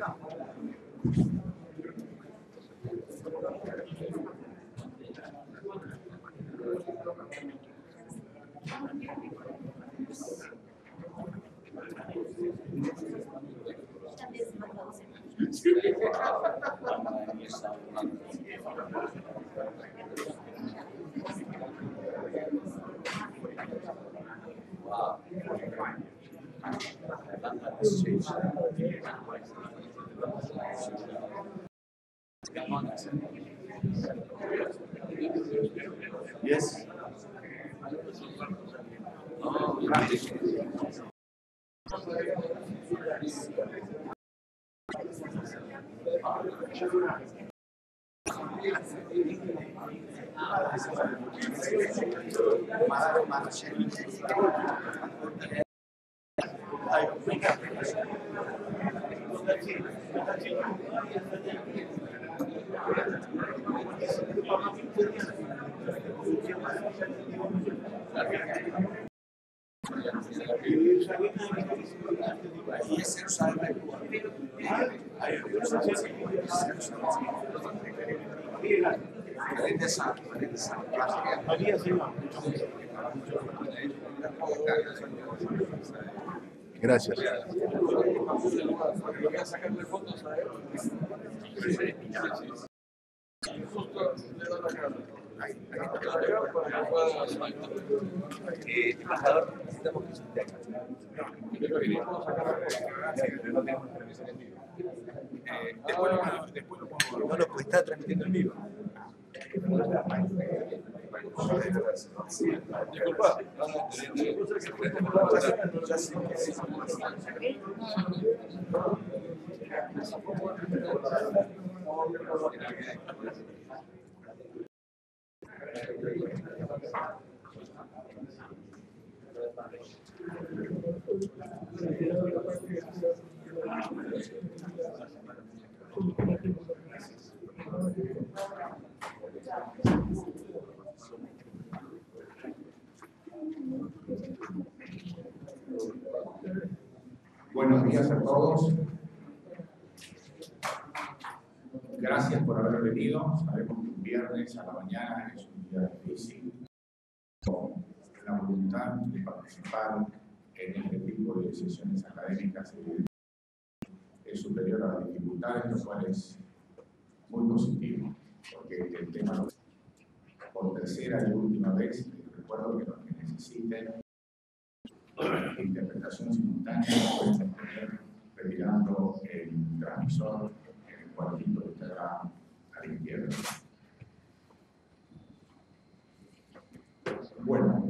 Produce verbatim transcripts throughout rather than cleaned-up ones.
Yes. Gracias. Eh, embajador, necesitamos que se usted. Eh, después, lo, después lo pongo. No, no, porque está transmitiendo en vivo. Disculpa. Buenos días a todos. Gracias por haber venido. Sabemos que un viernes a la mañana es un día difícil. La voluntad de participar en este tipo de sesiones académicas es superior a las dificultades, lo cual es muy positivo, porque el tema, por tercera y última vez, les recuerdo que los que necesiten interpretación simultánea pueden tener retirando el transmisor en el cuadrito que está a la izquierda. Bueno,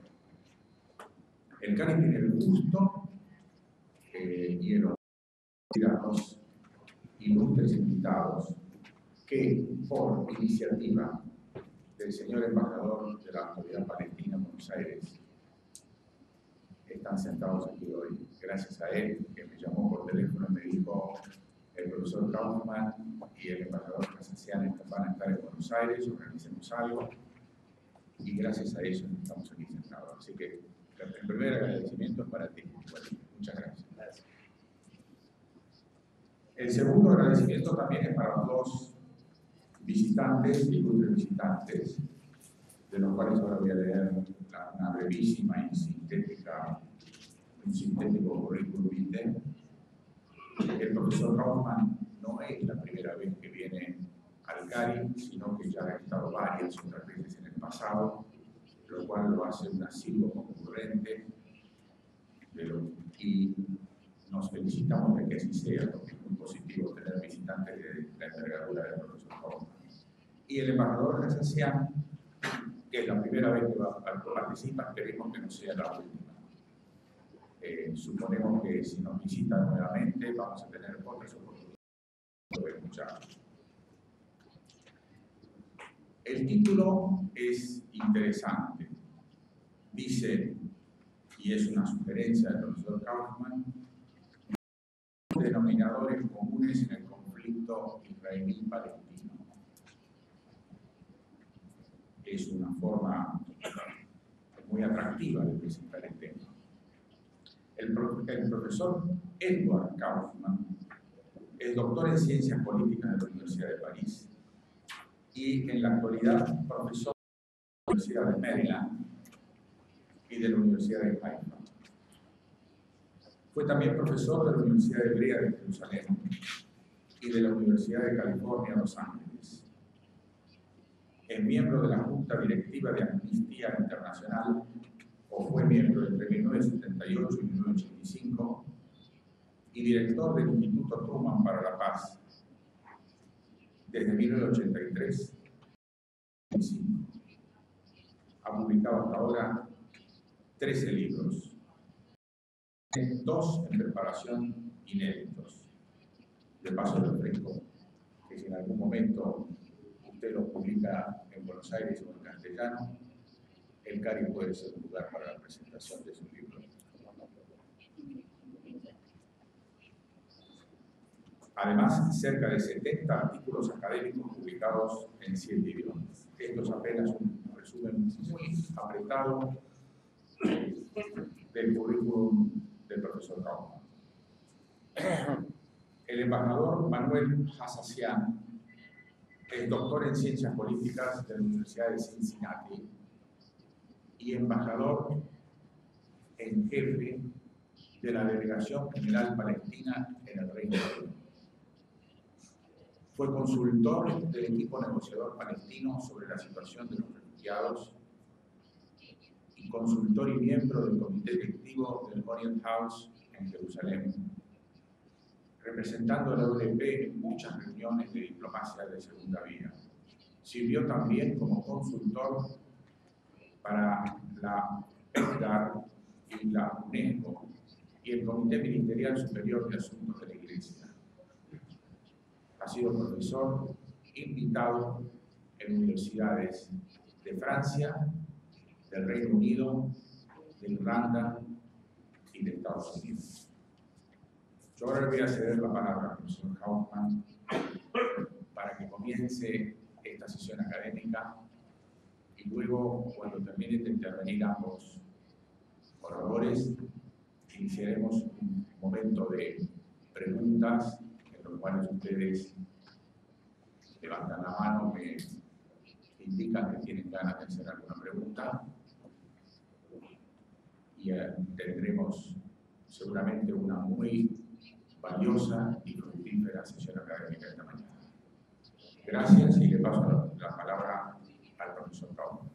el CANI tiene el gusto eh, y el honor de los ilustres invitados que, por iniciativa del señor embajador de la Autoridad Palestina en Buenos Aires, están sentados aquí hoy. Gracias a él, que me llamó por teléfono y me dijo: el profesor Kaufman y el embajador Casacian van a estar en Buenos Aires, organicemos algo, y gracias a eso estamos aquí sentados. Así que el primer agradecimiento es para ti. Bueno, muchas gracias. gracias. El segundo agradecimiento también es para los dos visitantes, ilustres visitantes, de los cuales ahora voy a leer una brevísima y sintética, un sintético currículum vitae. El profesor Kaufman no es la primera vez que viene al CARI, sino que ya ha estado varias otras veces en el pasado, lo cual lo hace un asiduo concurrente, pero, y nos felicitamos de que así sea, porque es muy positivo tener visitantes de la envergadura del profesor Kaufman. Y el embajador Casacian, que es la primera vez que va a participar, esperemos que no sea la última. Eh, suponemos que si nos visitan nuevamente vamos a tener otras oportunidades de escuchar. El título es interesante. Dice, y es una sugerencia del profesor Kaufman, denominadores comunes en el conflicto israelí-palestino. Es una forma muy atractiva de presentar el tema. El, pro, el profesor Edward Kaufman es Es doctor en Ciencias Políticas de la Universidad de París y en la actualidad profesor de la Universidad de Maryland y de la Universidad de Haifa. Fue también profesor de la Universidad Hebrea de Jerusalén y de la Universidad de California, Los Ángeles. Es miembro de la Junta Directiva de Amnistía Internacional, o fue miembro entre mil novecientos setenta y ocho y mil novecientos ochenta y cinco, y director del Instituto Truman para la Paz desde mil novecientos ochenta y tres a dos mil cinco. Ha publicado hasta ahora trece libros, dos en preparación inéditos. De paso le ofrezco que si en algún momento usted los publica en Buenos Aires o en castellano, el Cari puede ser un lugar para la presentación de su libro. Además, cerca de setenta artículos académicos publicados en siete idiomas. Esto es apenas un resumen muy apretado del currículum del profesor Kauffman. El embajador Manuel Hasassian es doctor en Ciencias Políticas de la Universidad de Cincinnati y embajador en jefe de la Delegación General Palestina en el Reino Unido. Fue consultor del equipo negociador palestino sobre la situación de los refugiados y consultor y miembro del comité directivo del Orient House en Jerusalén, representando a la O L P en muchas reuniones de diplomacia de segunda vía. Sirvió también como consultor para la EDGAR y la UNESCO y el Comité Ministerial Superior de Asuntos de la Iglesia. Ha sido profesor invitado en universidades de Francia, del Reino Unido, de Irlanda y de Estados Unidos. Yo ahora le voy a ceder la palabra al profesor Kauffman para que comience esta sesión académica y luego, cuando terminen de intervenir ambos oradores, iniciaremos un momento de preguntas en los cuales ustedes levantan la mano, me indican que tienen ganas de hacer alguna pregunta y eh, tendremos seguramente una muy valiosa y fructífera sesión académica esta mañana. Gracias y le paso la palabra al profesor Kauffman.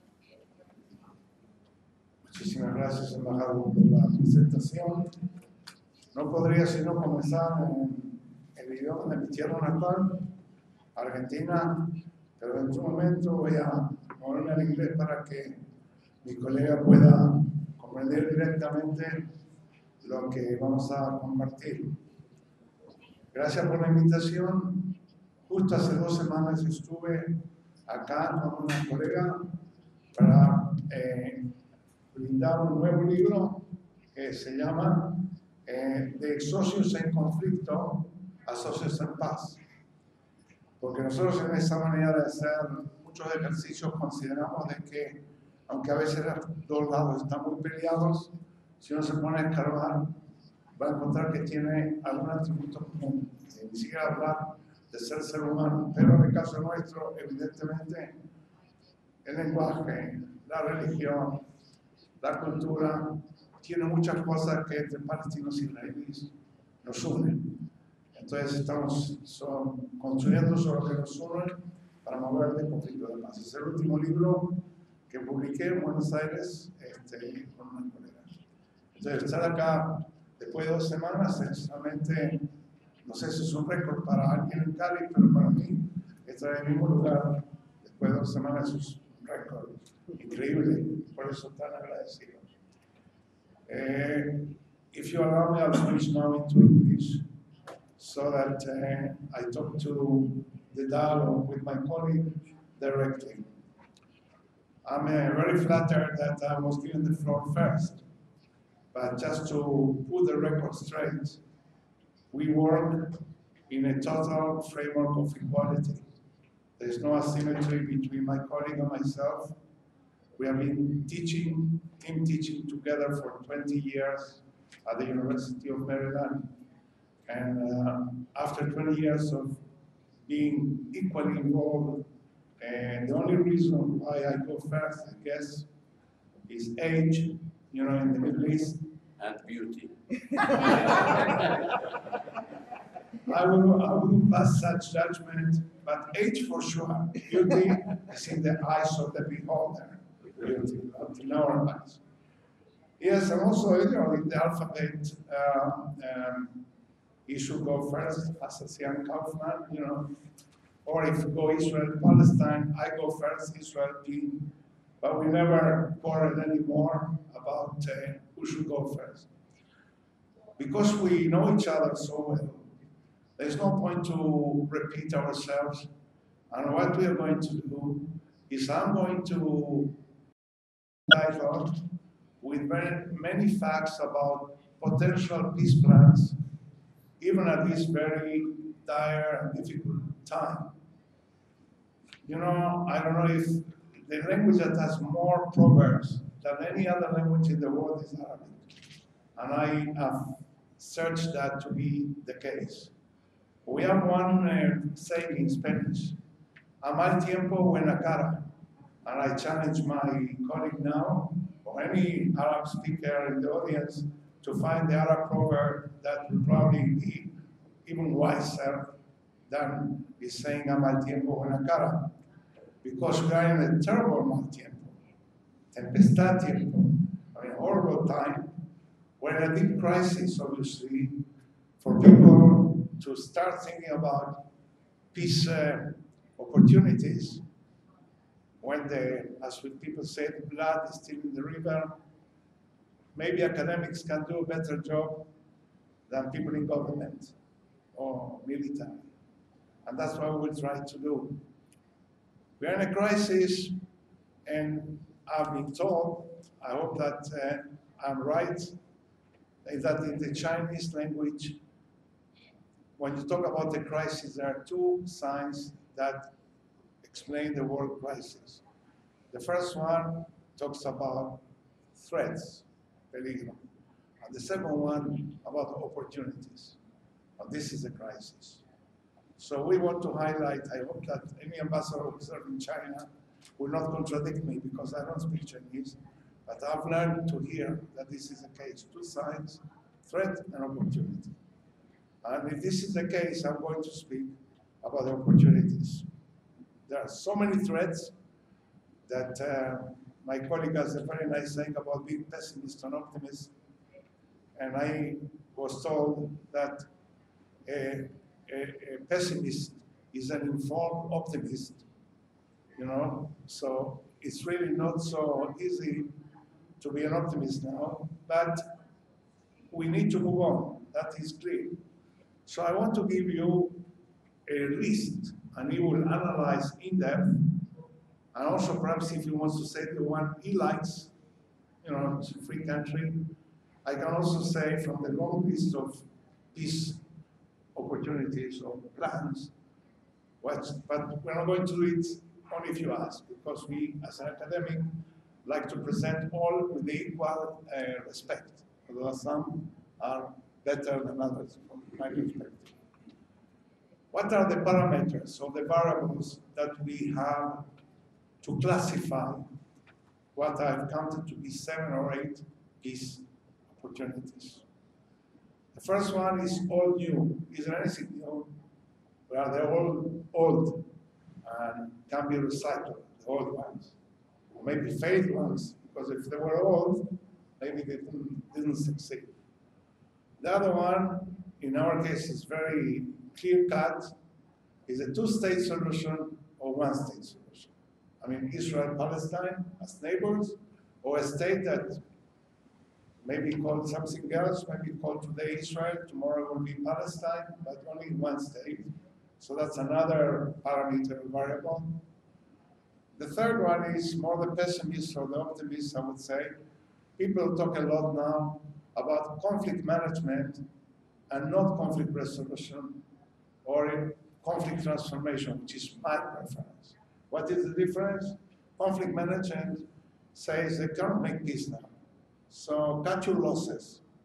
Muchísimas gracias, embajador, por la presentación. No podría sino comenzar en el idioma de mi tierra natal, Argentina, pero en este momento voy a moverme al inglés para que mi colega pueda comprender directamente lo que vamos a compartir. Gracias por la invitación. Justo hace dos semanas estuve acá con una colega para eh, brindar un nuevo libro que se llama eh, De socios en conflicto a socios en paz. Porque nosotros en esta manera de hacer muchos ejercicios consideramos de que, aunque a veces los dos lados están muy peleados, si uno se pone a escarbar, va a encontrar que tiene algún atributo común, ni siquiera hablar de ser ser humano. Pero en el caso nuestro, evidentemente, el lenguaje, la religión, la cultura, tiene muchas cosas que entre palestinos y israelíes nos unen. Entonces estamos son, construyendo sobre lo que nos une para mover el conflicto de paz. Es el último libro que publiqué en Buenos Aires este, con una colega. Entonces estar acá después de dos semanas es realmente, no sé si es un récord para alguien en Cali, pero para mí estar en el mismo lugar después de dos semanas es un récord increíble, por eso tan agradecido. Uh, if you allow me, I'll switch now into English so that uh, I talk to the dialogue with my colleague directly. I'm uh, very flattered that I was given the floor first, but just to put the record straight, we work in a total framework of equality. There's no asymmetry between my colleague and myself. We have been teaching, team teaching together for twenty years at the University of Maryland. And uh, after twenty years of being equally involved, and the only reason why I go first, I guess, is age, you know, in the Middle East. And beauty. I will, I will pass such judgment, but age for sure. Beauty is in the eyes of the beholder. Beauty, not in our eyes. Yes, and also, you know, in the alphabet, uh, um, you should go first as a young Kaufman, you know. Or if you go Israel, Palestine, I go first, Israel, team. But we never quarrel anymore about uh, who should go first. Because we know each other so well, there's no point to repeat ourselves. And what we are going to do is I'm going to dive on with very, many facts about potential peace plans, even at this very dire and difficult time. You know, I don't know if the language that has more proverbs than any other language in the world is Arabic. And I have searched that to be the case. We have one uh, saying in Spanish, a mal tiempo, buena cara. And I challenge my colleague now, or any Arab speaker in the audience, to find the Arab proverb that will probably be even wiser than is saying a mal tiempo, buena cara. Because we are in a terrible mal tiempo, tempestad tiempo, I mean, horrible time, we're in a deep crisis, obviously, for people to start thinking about peace uh, opportunities when the, as people say, the blood is still in the river. Maybe academics can do a better job than people in government or military. And that's what we'll try to do. We're in a crisis, and I've been told, I hope that uh, I'm right, is that in the Chinese language, when you talk about the crisis, there are two signs that explain the word crisis. The first one talks about threats, peligro, and the second one about opportunities. And this is a crisis. So we want to highlight, I hope that any ambassador observing China will not contradict me because I don't speak Chinese, but I've learned to hear that this is the case. Two sides, threat and opportunity. And if this is the case, I'm going to speak about the opportunities. There are so many threats that uh, my colleague has a very nice saying about being pessimist and optimist. And I was told that a, a, a pessimist is an informed optimist, you know? So it's really not so easy to be an optimist now, but we need to move on, that is clear. So I want to give you a list, and he will analyze in depth, and also perhaps if he wants to say the one he likes, you know, it's a free country. I can also say from the long list of peace opportunities or plans, what, but we're not going to do it only if you ask, because we, as an academic, like to present all with the equal uh, respect, although some are better than others from my perspective. What are the parameters or the variables that we have to classify what I've counted to be seven or eight peace opportunities? The first one is all new. Is there anything new? Well, they're all old and can be recycled, the old ones. Or maybe failed ones, because if they were old, maybe they didn't, didn't succeed. The other one, in our case, is very clear-cut, is a two-state solution or one-state solution. I mean, Israel, Palestine as neighbors, or a state that may be called something else, maybe called today Israel, tomorrow will be Palestine, but only one state. So that's another parameter variable. The third one is more the pessimist or the optimist, I would say. People talk a lot now about conflict management and not conflict resolution or conflict transformation, which is my preference. What is the difference? Conflict management says they cannot make peace now. So cut your losses.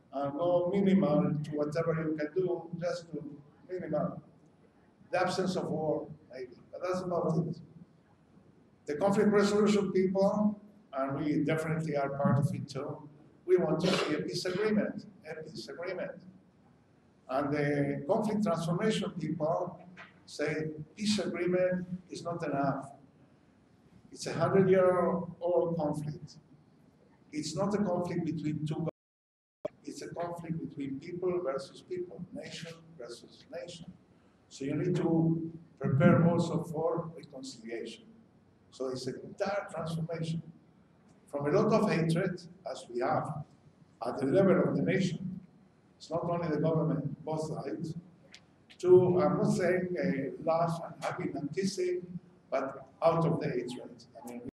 and go minimal to whatever you can do, just to minimal. The absence of war, maybe, but that's about it. The conflict resolution people, and we definitely are part of it too, we want to see a peace agreement, a peace agreement. And the conflict transformation people say peace agreement is not enough. It's a hundred-year-old conflict. It's not a conflict between two governments. It's a conflict between people versus people, nation versus nation. So you need to prepare also for reconciliation. So it's an entire transformation from a lot of hatred, as we have, at the level of the nation. It's not only the government, both sides, to, I'm not saying uh, laugh and hugging and kissing, but out of the hatred. I mean,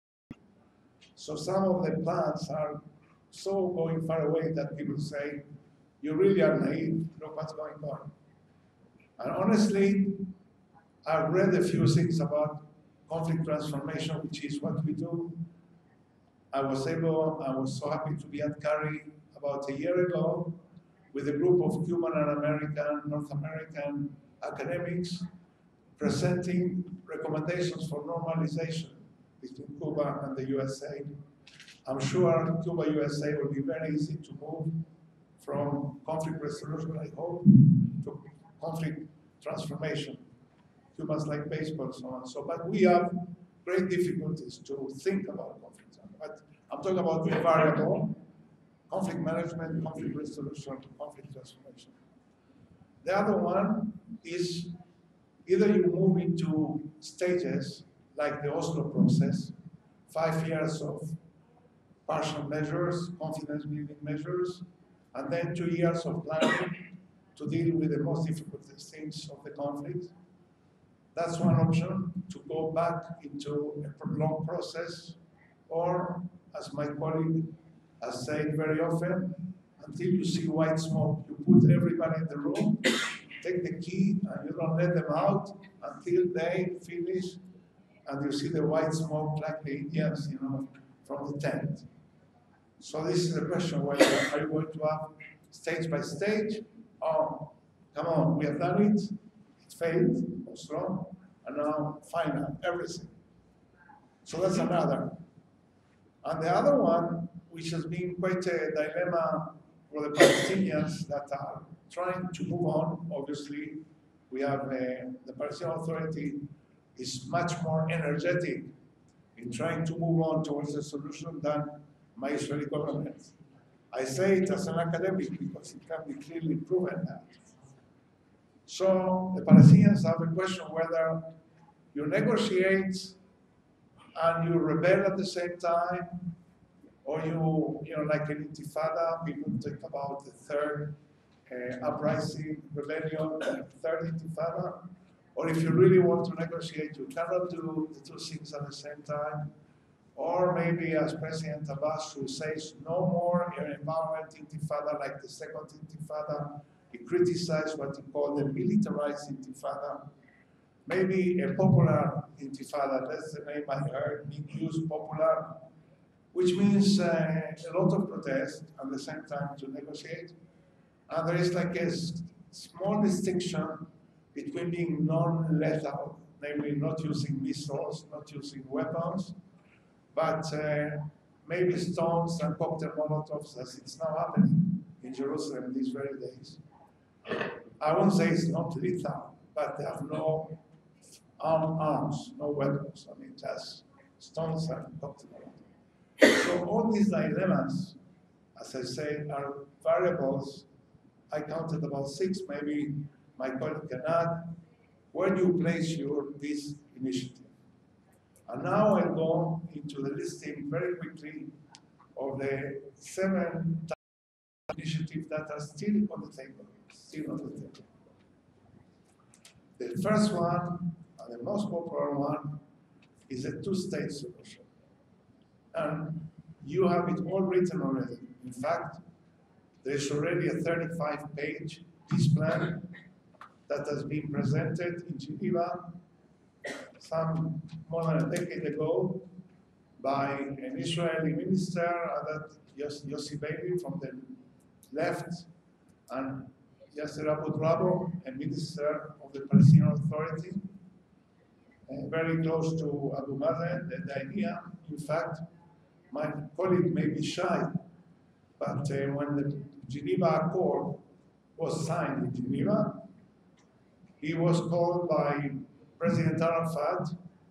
so some of the plans are so going far away that people say, you really are naive, look what's going on. And honestly, I've read a few things about conflict transformation, which is what we do. I was able, I was so happy to be at CARI about a year ago with a group of Cuban and American, North American academics presenting recommendations for normalization between Cuba and the U S A. I'm sure Cuba, U S A will be very easy to move from conflict resolution, I hope, to conflict transformation. Cubans like baseball, so on. So, but we have great difficulties to think about conflict. But I'm talking about the variable, conflict management, conflict resolution, conflict transformation. The other one is either you move into stages like the Oslo process, five years of partial measures, confidence building measures, and then two years of planning to deal with the most difficult things of the conflict. That's one option, to go back into a prolonged process, or, as my colleague has said very often, until you see white smoke, you put everybody in the room, take the key, and you don't let them out until they finish, and you see the white smoke like the Indians, you know, from the tent. So this is the question, whether are you going to have stage by stage? Oh, come on, we have done it, it failed, Oslo, and now final, everything. So that's another. And the other one, which has been quite a dilemma for the Palestinians that are trying to move on, obviously, we have uh, the Palestinian Authority is much more energetic in trying to move on towards a solution than my Israeli government. I say it as an academic because it can be clearly proven that. So the Palestinians have a question whether you negotiate and you rebel at the same time, or you, you know, like an intifada, people talk about the third uh, uprising, rebellion, third intifada, or if you really want to negotiate, you cannot do the two things at the same time, or maybe as President Abbas, who says no more an empowerment intifada like the second intifada, he criticized what he called the militarized intifada. Maybe a popular intifada, that's the name I heard being used, popular, which means uh, a lot of protest at the same time to negotiate. And there is like a small distinction between being non-lethal, namely not using missiles, not using weapons, but uh, maybe stones and cocktail molotovs, as it's now happening in Jerusalem these very days. I won't say it's not lethal, but they have no armed arms, no weapons. I mean, just stones and cocktail molotovs. So all these dilemmas, as I say, are variables. I counted about six, maybe my colleague can add. Where do you place your this initiative? And now I'll go into the listing very quickly of the seven initiatives that are still on the table, still on the table. The first one, and the most popular one, is a two-state solution. And you have it all written already. In fact, there's already a thirty-five page peace plan that has been presented in Geneva some more than a decade ago by an Israeli minister, that Yossi Beilin from the left, and Yasser Abu Rabo, a minister of the Palestinian Authority, uh, very close to Abu Mazen, the, the idea. In fact, my colleague may be shy, but uh, when the Geneva Accord was signed in Geneva, he was called by President Arafat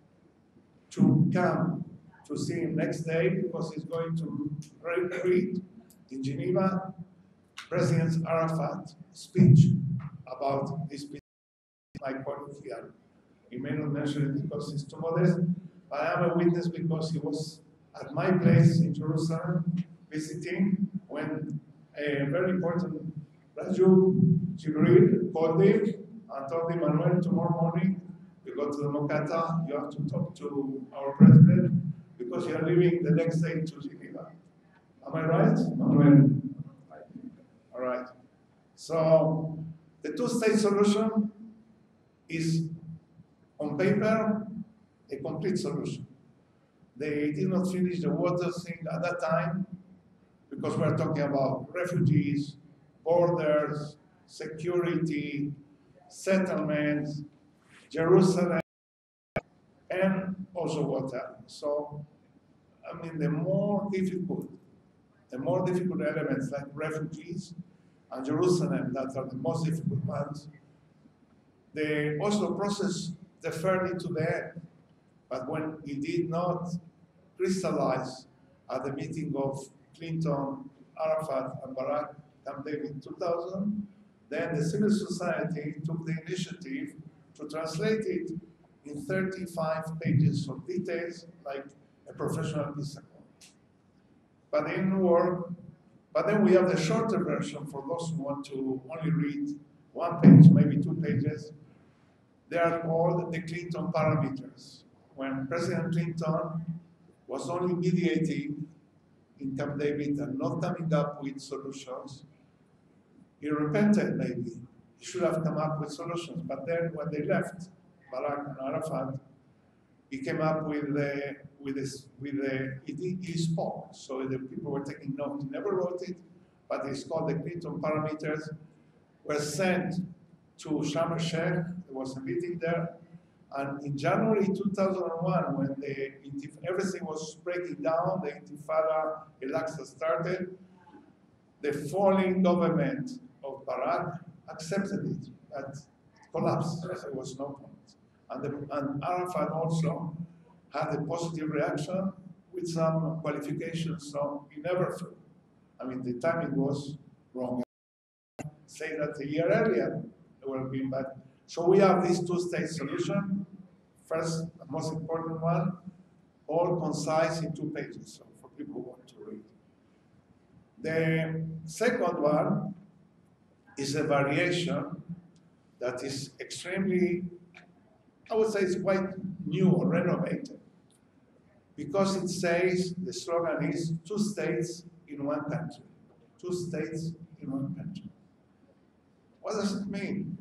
to come to see him next day because he's going to read in Geneva President Arafat's speech about this peace. My colleague here, he may not mention it because he's too modest, but I am a witness because he was at my place in Jerusalem visiting when a very important Raju Jibril called him and told him, Manuel, tomorrow morning you go to the Mokata, you have to talk to our president because you are leaving the next day to Geneva. Am I right, Manuel? All right. So the two-state solution is, on paper, a complete solution. They did not finish the water thing at that time because we're talking about refugees, borders, security, settlements, Jerusalem, and also water. So, I mean, the more difficult, the more difficult elements like refugees and Jerusalem that are the most difficult ones, the Oslo process deferred it to the end. But when it did not crystallize at the meeting of Clinton, Arafat, and Barak, Camp David in two thousand, then the civil society took the initiative to translate it in thirty-five pages of details, like a professional peace accord. But it didn't work. But then we have the shorter version for those who want to only read one page, maybe two pages. They are called the Clinton parameters. When President Clinton was only mediating in Camp David and not coming up with solutions, he repented maybe. He should have come up with solutions. But then when they left, Barak and Arafat, he came up with the, with this, with the, he, he spoke, so the people were taking notes. He never wrote it, but it's called the Clinton parameters, were sent to Sharm el-Sheikh. There was a meeting there. And in January two thousand one, when the, everything was breaking down, the Intifada al-Aqsa started, the falling government of Barak accepted it, but collapsed. There was no point. And, the, and Arafat also had a positive reaction with some qualifications, so he never flew. I mean, the timing was wrong. Say that a year earlier, it would have been bad. So we have this two-state solution. First, the most important one, all concise in two pages, so for people who want to read. The second one is a variation that is extremely, I would say it's quite new or renovated, because it says, the slogan is two states in one country. Two states in one country. What does it mean?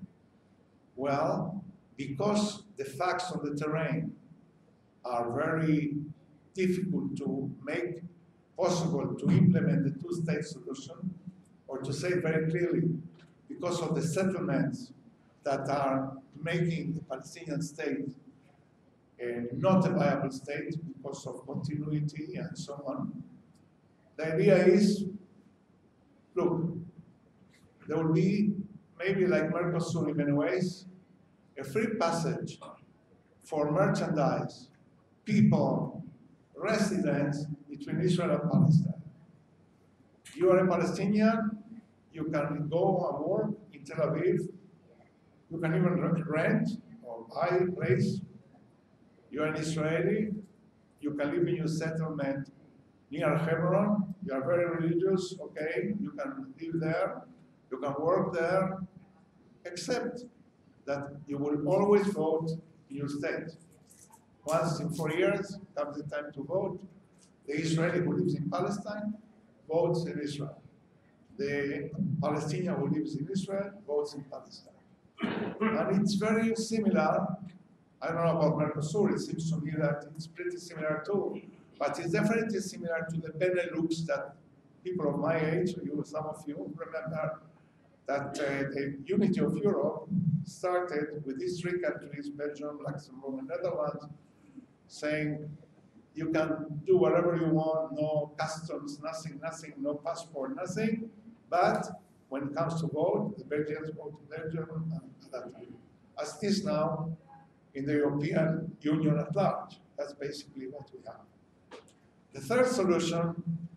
Well, because the facts on the terrain are very difficult to make possible to implement the two-state solution, or to say it very clearly, because of the settlements that are making the Palestinian state uh, not a viable state because of continuity and so on. The idea is, look, there will be, maybe like Mercosur in many ways, a free passage for merchandise, people, residents between Israel and Palestine. You are a Palestinian, you can go and work in Tel Aviv, you can even rent or buy a place. You are an Israeli, you can live in your settlement near Hebron, you are very religious, okay, you can live there, you can work there, except that you will always vote in your state. Once in four years comes the time to vote. The Israeli who lives in Palestine votes in Israel. The Palestinian who lives in Israel votes in Palestine. And it's very similar. I don't know about Mercosur, it seems to me that it's pretty similar too, but it's definitely similar to the Benelux that people of my age, you, some of you remember that uh, the unity of Europe started with these three countries, Belgium, Luxembourg, and Netherlands, saying you can do whatever you want, no customs, nothing, nothing, no passport, nothing, but when it comes to vote, the Belgians vote to Belgium at that time. As it is now in the European Union at large. That's basically what we have. The third solution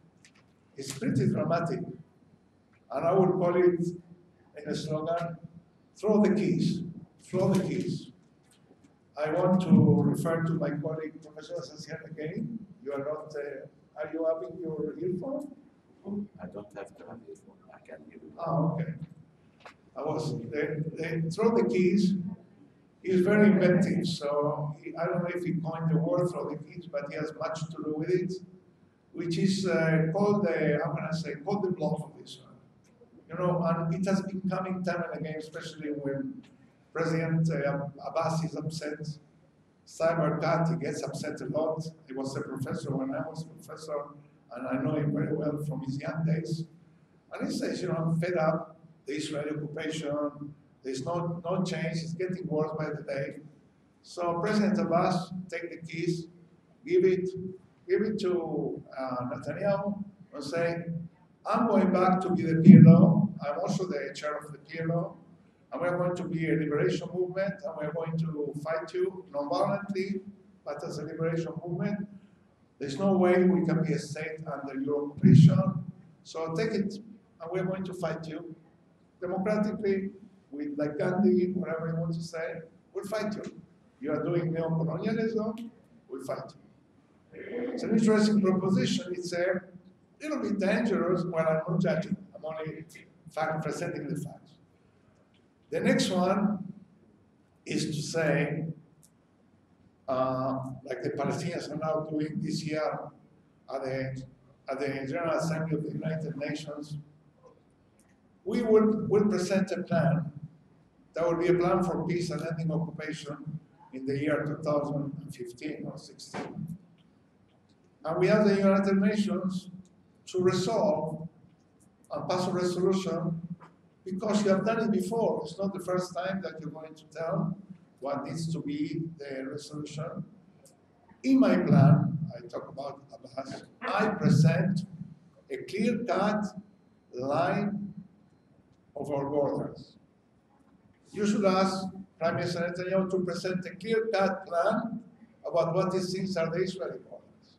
is pretty dramatic, and I would call it, in a slogan, throw the keys, throw the keys. I want to refer to my colleague, Professor Asancian again. You are not, uh, are you having your earphone? I don't have to have it. I can give it. Oh, okay. I was, they, they throw the keys. He's very inventive, so he, I don't know if he coined the word throw the keys, but he has much to do with it, which is uh, called the, how can I say, called the bluff of Israel. You know, and it has been coming time and again, especially when President uh, Abbas is upset. Cyber Cat, he gets upset a lot. He was a professor when I was a professor, and I know him very well from his young days. And he says, you know, I'm fed up, the Israeli occupation, there's no, no change, it's getting worse by the day. So President Abbas, take the keys, give it, give it to uh, Netanyahu, and say, I'm going back to be the P L O, I'm also the chair of the P L O, and we're going to be a liberation movement, and we're going to fight you non-violently, but as a liberation movement. There's no way we can be a state under your occupation, so take it, and we're going to fight you democratically, with like Gandhi, whatever you want to say, we'll fight you. You are doing neo-colonialism, we'll fight you. It's an interesting proposition. It's a little bit dangerous. Well, I'm not judging. I'm only fact presenting the facts. The next one is to say, uh, like the Palestinians are now doing this year at the, at the General Assembly of the United Nations, we will will present a plan. That will be a plan for peace and ending occupation in the year two thousand fifteen or sixteen. And we have the United Nations to resolve and pass a resolution because you have done it before. It's not the first time that you're going to tell what needs to be the resolution. In my plan, I talk about Abbas, I present a clear-cut line of our borders. You should ask Prime Minister Netanyahu to present a clear-cut plan about what he thinks are the Israeli borders.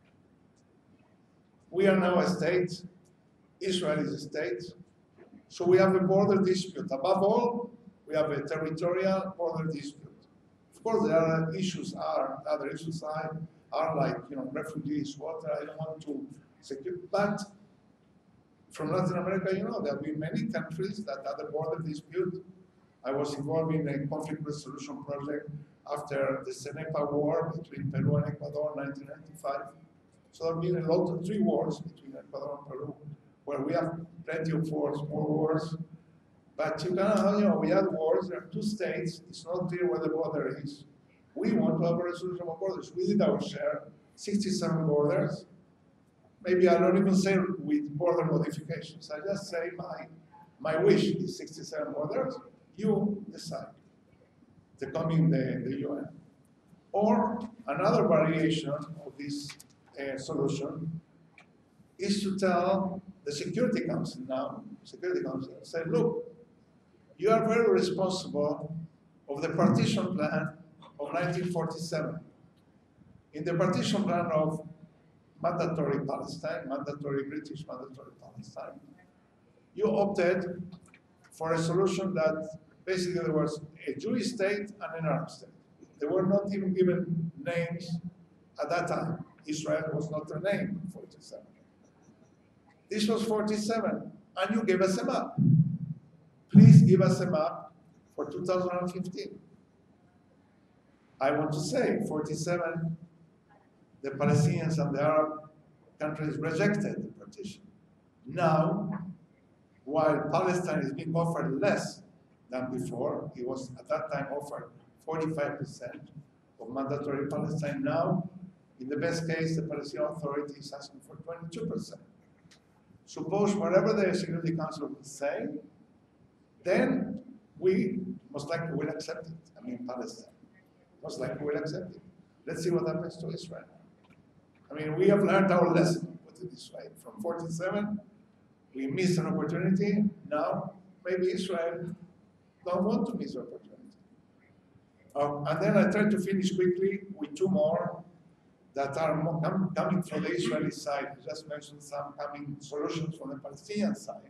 We are now a state, Israel is a state, so we have a border dispute. Above all, we have a territorial border dispute. Of course, there are issues, are other issues are, are like, you know, refugees, water, I don't want to secure, but from Latin America, you know, there have been many countries that had a border dispute. I was involved in a conflict resolution project after the Cenepa war between Peru and Ecuador in nineteen ninety-five. So there have been a lot of three wars between Ecuador and Peru, where we have plenty of wars, more wars. But you can, you know, we had wars, there are two states, it's not clear where the border is. We want to have a resolution of borders. We did our share, sixty-seven borders. Maybe I don't even say with border modifications. I just say my, my wish is sixty-seven borders. You decide, the coming the, the U N. Or another variation of this uh, solution is to tell the Security Council now, Security Council, say, look, you are very responsible of the partition plan of nineteen forty-seven. In the partition plan of mandatory Palestine, mandatory British, mandatory Palestine, you opted for a solution that basically there was a Jewish state and an Arab state. They were not even given names at that time. Israel was not a name in forty-seven. This was forty-seven, and you gave us a map. Please give us a map for two thousand fifteen. I want to say, forty-seven, the Palestinians and the Arab countries rejected the partition. Now, while Palestine is being offered less than before, it was at that time offered forty-five percent of mandatory Palestine. Now, in the best case, the Palestinian Authority is asking for twenty-two percent. suppose whatever the Security Council will say, then we most likely will accept it. I mean, Palestine. Most likely will accept it. Let's see what happens to Israel. I mean, we have learned our lesson, put it this way. From forty-seven, we missed an opportunity. Now, maybe Israel don't want to miss the opportunity. Um, and then I try to finish quickly with two more that are more com coming from the Israeli side. I just mentioned some coming solutions from the Palestinian side.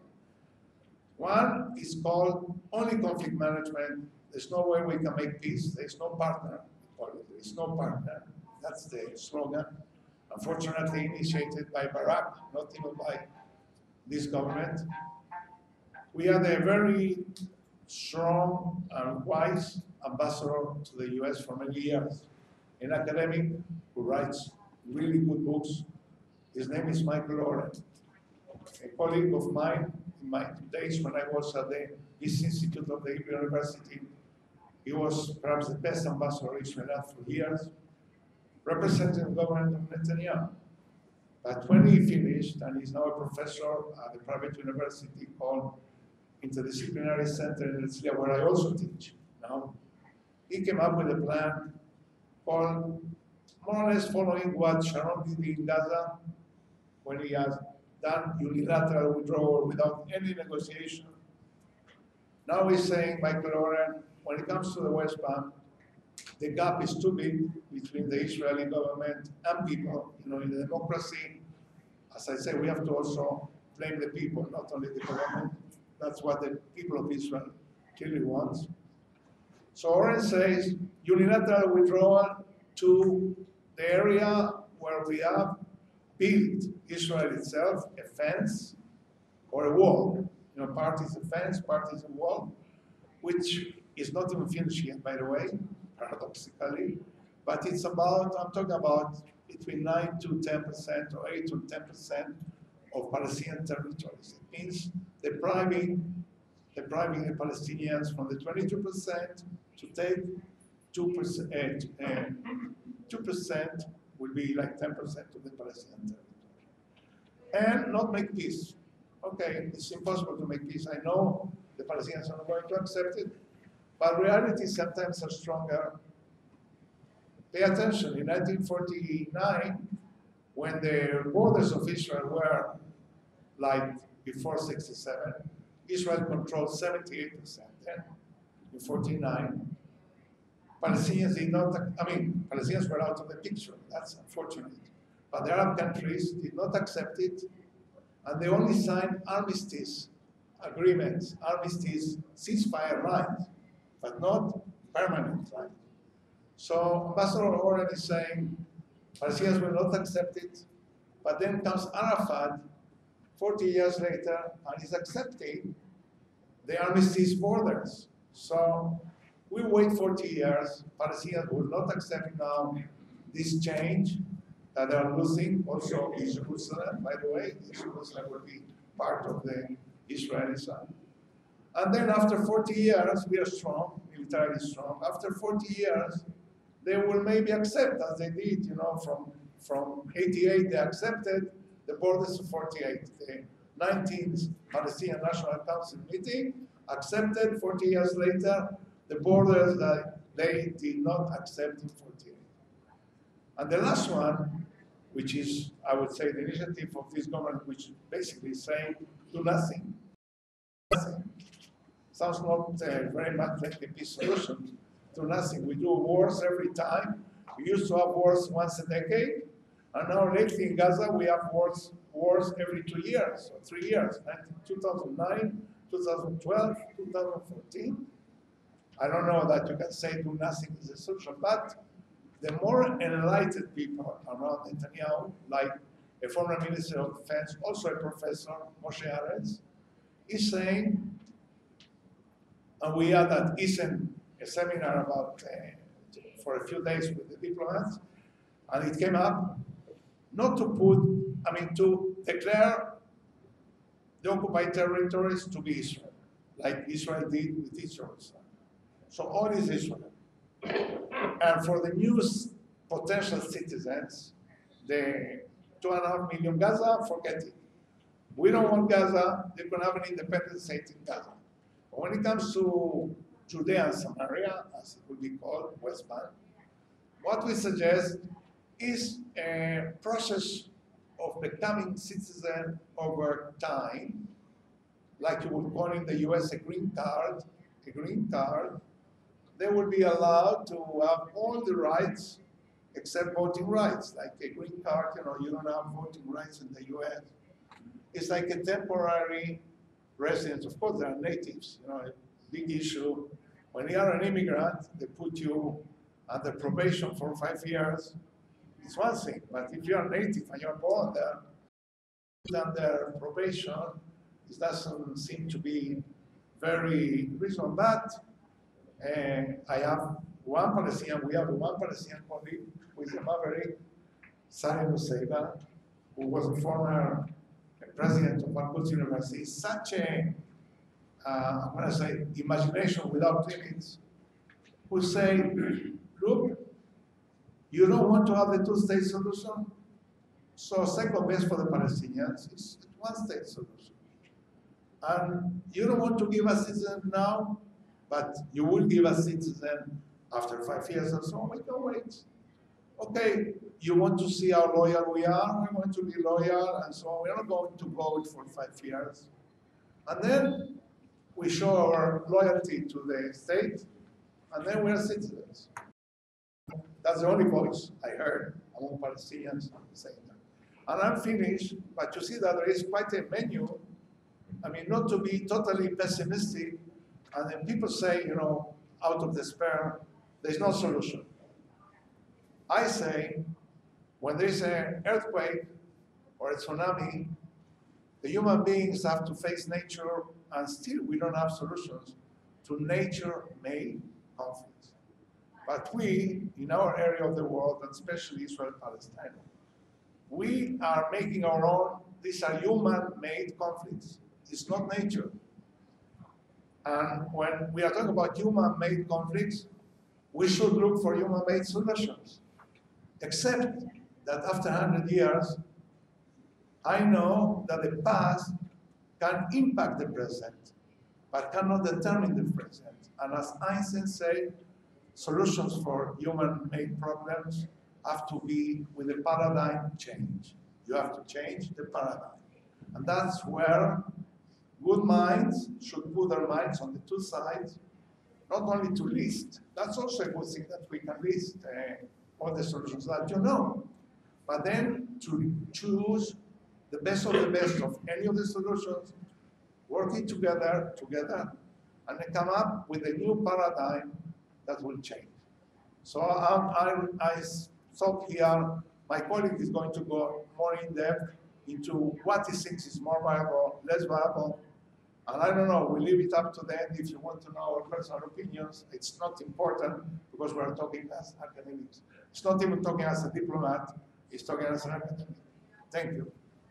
One is called only conflict management. There's no way we can make peace. There's no partner. There is no partner. That's the slogan. Unfortunately, initiated by Barak, not even by this government. We had a very strong and wise ambassador to the U S for many years, an academic who writes really good books. His name is Michael Oren, a colleague of mine in my days when I was at the Peace Institute of the Hebrew University. He was perhaps the best ambassador Israel had for years, representing the government of Netanyahu. But when he finished, and he's now a professor at a private university called Interdisciplinary Center in Herzliya, where I also teach now, he came up with a plan called more or less following what Sharon did in Gaza when he has done unilateral withdrawal without any negotiation. Now he's saying, Michael Oren, when it comes to the West Bank, the gap is too big between the Israeli government and people. You know, in a democracy, as I say, we have to also blame the people, not only the government. That's what the people of Israel clearly wants. So Oren says unilateral withdrawal to the area where we have built Israel itself, a fence or a wall. You know, part is a fence, part is a wall, which is not even finished yet, by the way, paradoxically. But it's about, I'm talking about between nine to ten percent or eight to ten percent of Palestinian territories. It means depriving, depriving the Palestinians from the twenty-two percent to take two percent, uh, two percent will be like ten percent of the Palestinian territory. And not make peace. Okay, it's impossible to make peace. I know the Palestinians are not going to accept it, but realities sometimes are stronger. Pay attention, in nineteen forty-nine, when the borders of Israel were like before sixty-seven, Israel controlled seventy-eight percent. Then, in forty-nine, Palestinians did not, I mean, Palestinians were out of the picture. That's unfortunate. But the Arab countries did not accept it, and they only signed armistice agreements, armistice ceasefire rights, but not permanent rights. So Ambassador Oren is saying Palestinians will not accept it, but then comes Arafat forty years later and is accepting the armistice borders. So we wait forty years, Palestinians will not accept now this change that they are losing. Also in Jerusalem, by the way, Jerusalem will be part of the Israeli side. And then after forty years, we are strong, militarily strong. After forty years, they will maybe accept, as they did, you know, from, from eighty-eight, they accepted the borders of forty-eight. The nineteenth Palestinian National Council meeting accepted forty years later the borders that they did not accept in forty-eight. And the last one, which is, I would say, the initiative of this government, which basically is saying, do nothing. Nothing. Sounds not uh, very much like the peace solution. Do nothing. We do wars every time. We used to have wars once a decade, and now lately in Gaza we have wars wars every two years or three years. two thousand nine, two thousand twelve, two thousand fourteen. I don't know that you can say do nothing is a solution, but the more enlightened people around Netanyahu, like a former Minister of Defense, also a professor, Moshe Arez, is saying, and we had at Essen a seminar about uh, for a few days with the diplomats, and it came up not to put, I mean, to declare the occupied territories to be Israel, like Israel did with Israel. So all is Israel. And for the new potential citizens, the two and a half million Gaza, forget it. We don't want Gaza. They can have an independent state in Gaza. But when it comes to Judea and Samaria, as it will be called, West Bank, what we suggest is a process of becoming citizen over time, like you would call in the U S a green card, a green card. They will be allowed to have all the rights except voting rights. Like a green card, you know, you don't have voting rights in the U S. It's like a temporary residence. Of course, there are natives, you know, a big issue. When you are an immigrant, they put you under probation for five years. It's one thing, but if you're a native and you're born there, under probation, it doesn't seem to be very reasonable. But uh, I have one Palestinian, we have one Palestinian colleague who is a maverick, Salim Nusseibeh, who was a former president of Al-Quds University. Such a, uh, I'm going to say, imagination without limits, who say, look, you don't want to have the two-state solution? So second best for the Palestinians is one-state solution. And you don't want to give us citizen now, but you will give us citizen after five years or so. We can wait. Okay, you want to see how loyal we are? We want to be loyal, and so on. We're not going to vote for five years. And then we show our loyalty to the state, and then we're citizens. That's the only voice I heard among Palestinians saying that. And I'm finished, but you see that there is quite a menu. I mean, not to be totally pessimistic, and then people say, you know, out of despair, there's no solution. I say, when there's an earthquake or a tsunami, the human beings have to face nature, and still we don't have solutions to nature-made conflicts. But we, in our area of the world, and especially Israel-Palestine, we are making our own. These are human-made conflicts. It's not nature. And when we are talking about human-made conflicts, we should look for human-made solutions. Except that after one hundred years, I know that the past can impact the present, but cannot determine the present. And as Einstein said, solutions for human-made problems have to be with a paradigm change. You have to change the paradigm. And that's where good minds should put their minds on the two sides, not only to list. That's also a good thing that we can list uh, all the solutions that you know, but then to choose the best of the best of any of the solutions, working together, together, and then come up with a new paradigm that will change. So um, I, I stop here. My colleague is going to go more in depth into what he thinks is more viable, less viable. And I don't know, we leave it up to them. If you want to know our personal opinions, it's not important because we're talking as academics. It's not even talking as a diplomat, it's talking as an academic. Thank you.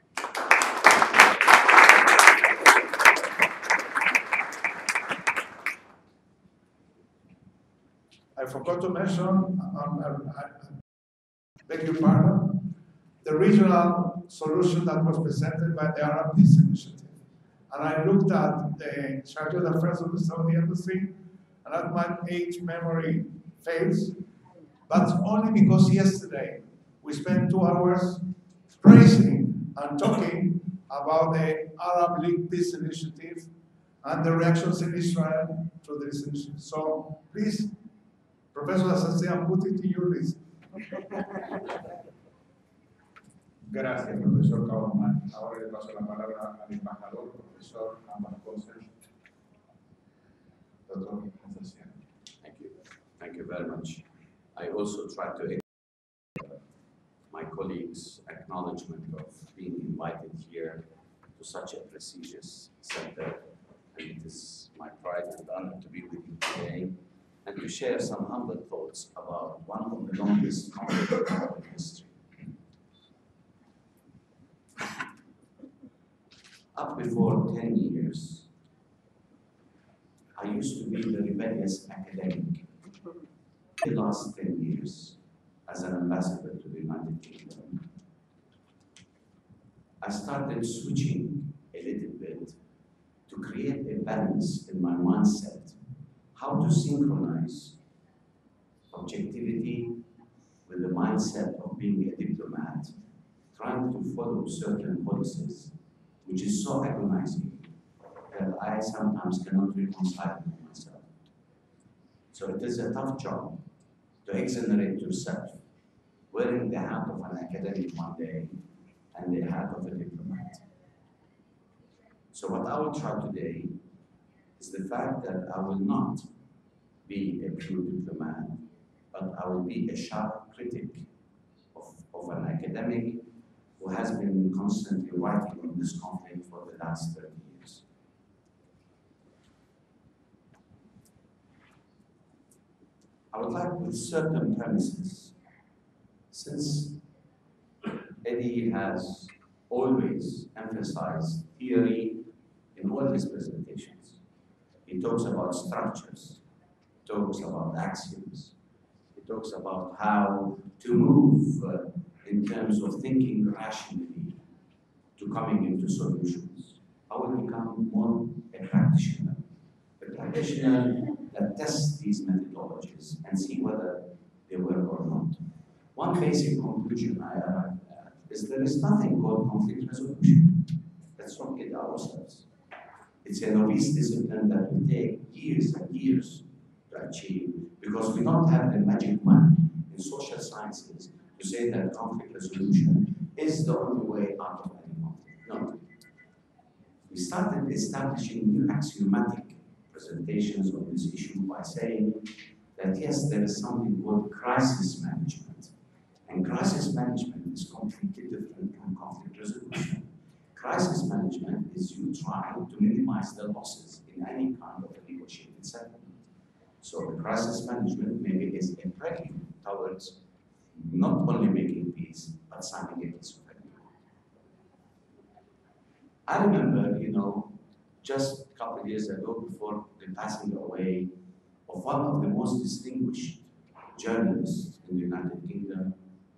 I forgot to mention, um, I, I beg your pardon, the regional solution that was presented by the Arab Peace Initiative. And I looked at the Charter of Affairs of the Saudi Embassy, and at my age memory fails, but only because yesterday we spent two hours praising and talking about the Arab League Peace Initiative and the reactions in Israel to this initiative. So please, Professor Assassian, put it to your list. Gracias, profesor Kaufman. Ahora le paso la palabra al embajador, profesor ambas cosas. Doctor Assassian. Thank you. Thank you very much. I also try to my colleagues' acknowledgement of being invited here to such a prestigious center. And it is my pride and honor to be with you today and to share some humble thoughts about one of the longest conflicts in our history. Up before ten years, I used to be the rebellious academic. The last ten years, as an ambassador to the United Kingdom, I started switching balance in my mindset how to synchronize objectivity with the mindset of being a diplomat, trying to follow certain policies, which is so agonizing that I sometimes cannot reconcile with myself. So it is a tough job to exonerate yourself, wearing the hat of an academic one day and the hat of a diplomat. So what I will try today is the fact that I will not be a pure diplomat, but I will be a sharp critic of, of an academic who has been constantly writing on this conflict for the last thirty years. I would like, with certain premises, since Eddie has always emphasized theory in all his presentations. He talks about structures, he talks about axioms, he talks about how to move uh, in terms of thinking rationally to coming into solutions. I will become more a practitioner, a practitioner that tests these methodologies and see whether they work or not. One basic conclusion I arrived at is there is nothing called conflict resolution. Let's not kid ourselves. It's a novice discipline that will take years and years to achieve because we don't have the magic wand in social sciences to say that conflict resolution is the only way out of any conflict. No. We started establishing new axiomatic presentations on this issue by saying that yes, there is something called crisis management. And crisis management is completely different from conflict resolution. Crisis management is you trying to minimize the losses in any kind of a negotiated settlement. So the crisis management maybe is a prelude towards not only making peace, but signing a peace agreement. I remember, you know, just a couple of years ago, before the passing away of one of the most distinguished journalists in the United Kingdom,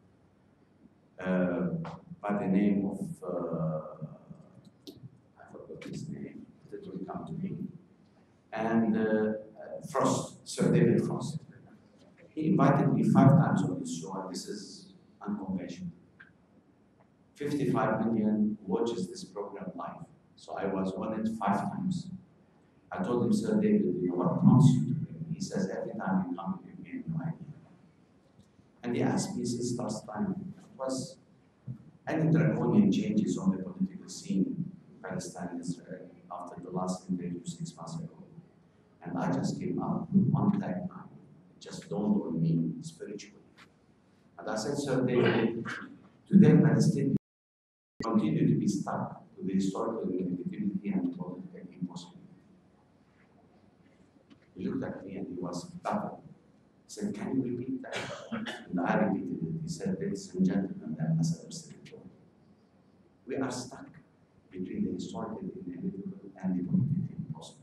uh, by the name of, uh, I forgot his name, that will come to me, and uh, uh, Frost, Sir David Frost. He invited me five times on this show, and this is unconventional. fifty-five million watches this program live, so I was on it five times. I told him, Sir David, you know what prompts you to bring me? He says, every time you come, you give me a new idea. And he asked me since last time, it was any draconian changes on the political scene in Palestine and Israel after the last invasion six months ago. And I just came up with one tagline. It just dawned on me spiritually. And I said, Sir David, today Palestinians continue to be stuck to the historical negativity and political impossibility. He looked at me and he was baffled. He said, can you repeat that? And I repeated it. He said, ladies and gentlemen, the ambassador said it all. We are stuck between the historical inevitable and the politically impossible.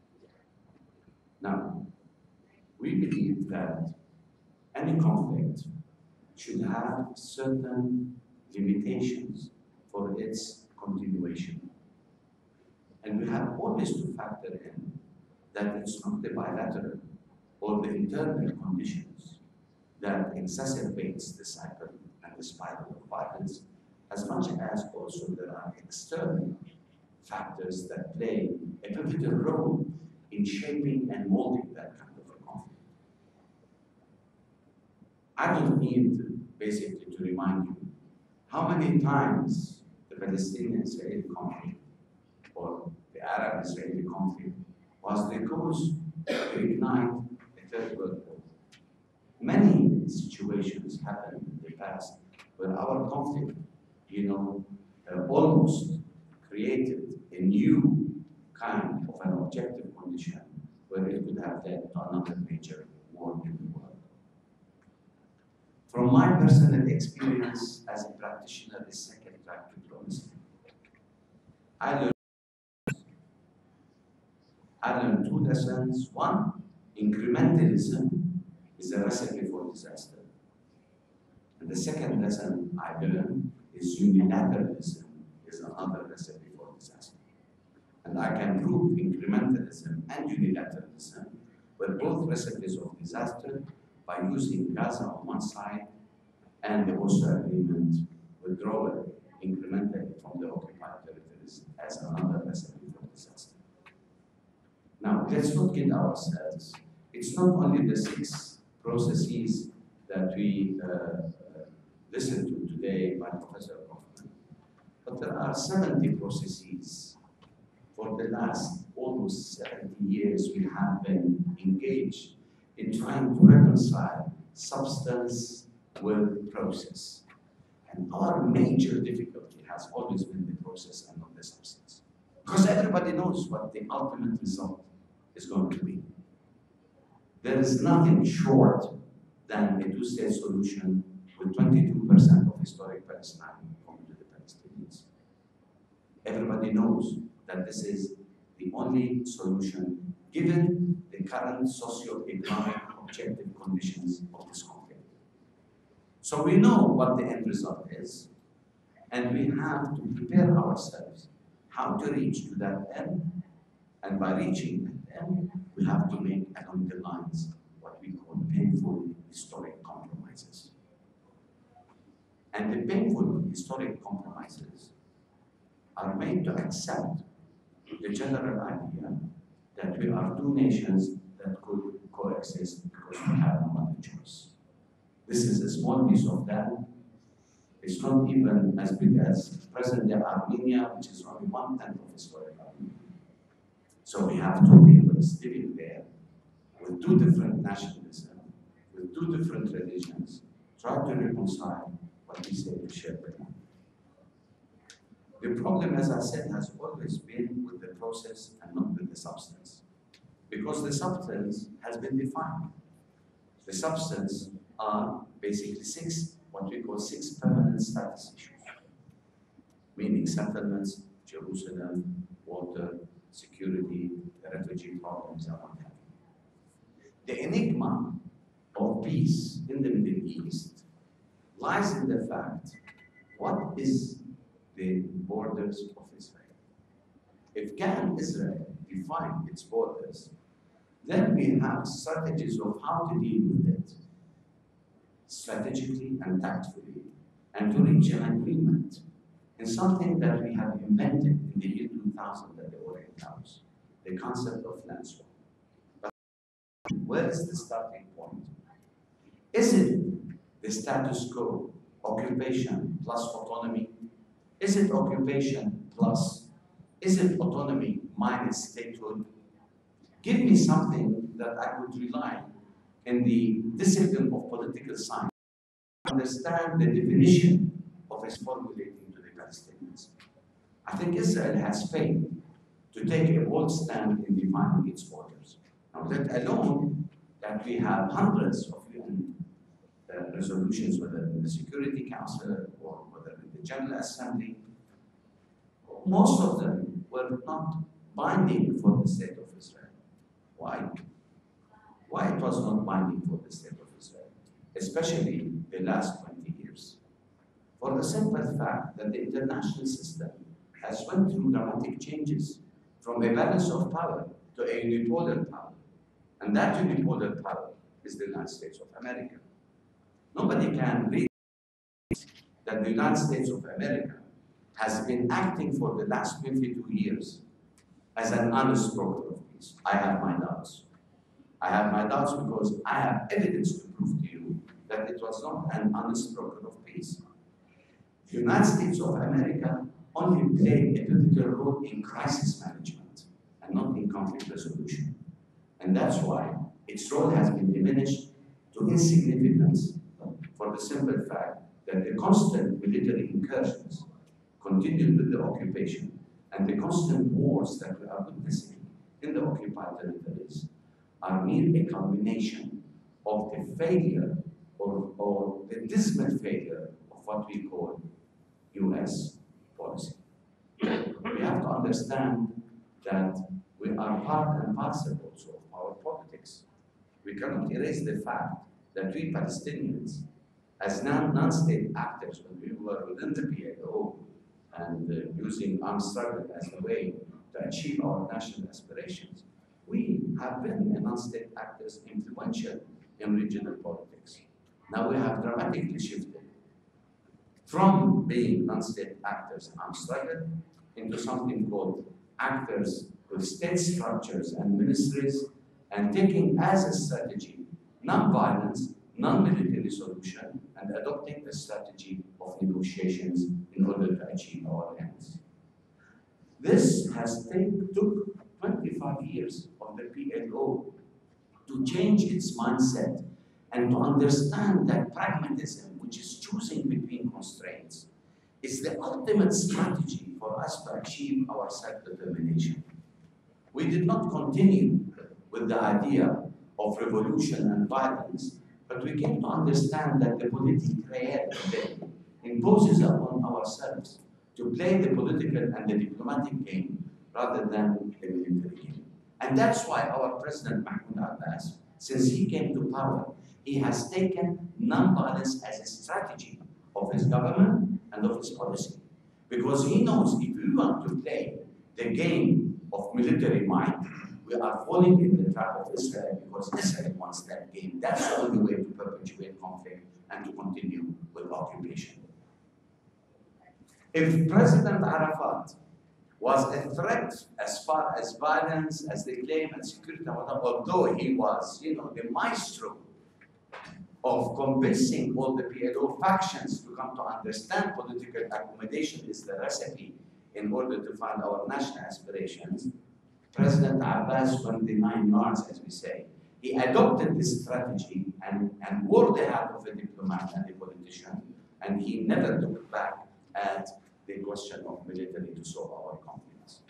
Now, we believe that any conflict should have certain limitations for its continuation. And we have always to factor in that it's not the bilateral or the internal conditions that exacerbates the cycle and the spiral of violence, as much as also there are external factors that play a pivotal role in shaping and molding that kind of a conflict. I don't need basically to remind you how many times the Palestinian-Israeli conflict or the Arab-Israeli conflict was the cause to ignite a third world war. Many situations happened in the past where our conflict, you know, uh, almost created a new kind of an objective condition where it could have led to another major war in the world. From my personal experience as a practitioner in second track diplomacy, I learned I learned two lessons. One, incrementalism is a recipe for disaster. And the second lesson I learned is unilateralism is another recipe for disaster. and I can prove incrementalism and unilateralism were both recipes of disaster by using Gaza on one side and the Oslo Agreement withdrawal incrementally from the occupied territories as another recipe for disaster. Now, let's not kid ourselves. It's not only the six processes that we uh, uh, listened to today by Professor Kaufman, but there are seventy processes. For the last almost seventy years, we have been engaged in trying to reconcile substance with process. And our major difficulty has always been the process and not the substance. Because everybody knows what the ultimate result is going to be. There is nothing short than a two-state solution with twenty-two percent of historic Palestine going to the Palestinians. Everybody knows that this is the only solution given the current socio-economic objective conditions of this conflict. So we know what the end result is, and we have to prepare ourselves how to reach to that end, and by reaching that end, we have to make along the lines what we call painful historic compromises. And the painful historic compromises are made to accept the general idea that we are two nations that could coexist because we have no other choice. This is a small piece of that. It's not even as big as present-day Armenia, which is only one-tenth of historic Armenia. So we have two peoples living there with two different nationalisms, with two different religions, try to reconcile what we say to share the land. The problem, as I said, has always been with the process and not with the substance. Because the substance has been defined. The substance are basically six, what we call six permanent status issues, meaning settlements, Jerusalem, water, security, the refugee problems, and what have you. The enigma of peace in the Middle East lies in the fact, what is the borders of Israel? If can Israel define its borders, then we have strategies of how to deal with it, strategically and tactfully, and to reach an agreement in something that we have invented in the year two thousand at the Orient House, the concept of land swap. But where is the starting point? Is it the status quo, occupation plus autonomy? Is it occupation plus, is it autonomy minus statehood? Give me something that I would rely in the discipline of political science to understand the definition of its formulating to the Palestinians. I think Israel has failed to take a bold stand in defining its borders. Now, let alone that we have hundreds of U N uh, resolutions, whether in the Security Council or whether in the General Assembly. Most of them were not binding for the state of Israel. Why? Why it was not binding for the state of Israel, especially the last twenty years? For the simple fact that the international system has went through dramatic changes from a balance of power to a unipolar power. And that unipolar power is the United States of America. Nobody can read that the United States of America has been acting for the last fifty-two years as an honest broker of peace. I have my doubts. I have my doubts because I have evidence to prove to you that it was not an honest broker of peace. The United States of America only played a pivotal role in crisis management and not in conflict resolution. And that's why its role has been diminished to insignificance for the simple fact that the constant military incursions continued with the occupation and the constant wars that we are witnessing in the occupied territories are merely a culmination of the failure or, or the dismal failure of what we call U S policy. We have to understand that we are part and parcel also of our politics. We cannot erase the fact that we Palestinians, as non-state actors, when we were within the P L O and uh, using armed struggle as a way to to achieve our national aspirations, we have been non-state actors influential in regional politics. Now we have dramatically shifted from being non-state actors, I'm struggling, into something called actors with state structures and ministries, and taking as a strategy non-violence, non-military solution, and adopting a strategy of negotiations in order to achieve our ends. This has take, took twenty-five years of the P L O to change its mindset and to understand that pragmatism, which is choosing between constraints, is the ultimate strategy for us to achieve our self-determination. We did not continue with the idea of revolution and violence, but we came to understand that the politique réelle today imposes upon ourselves to play the political and the diplomatic game rather than the military game. And that's why our President Mahmoud Abbas, since he came to power, he has taken non-violence as a strategy of his government and of his policy. Because he knows if we want to play the game of military might, we are falling in the trap of Israel, because Israel wants that game. That's the only way to perpetuate conflict and to continue with occupation. If President Arafat was a threat as far as violence, as they claim, and security, although he was, you know, the maestro of convincing all the P L O factions to come to understand political accommodation is the recipe in order to find our national aspirations, President Abbas went the nine yards, as we say. He adopted this strategy and, and wore the hat of a diplomat and a politician, and he never looked back at the question of military to solve our conflicts.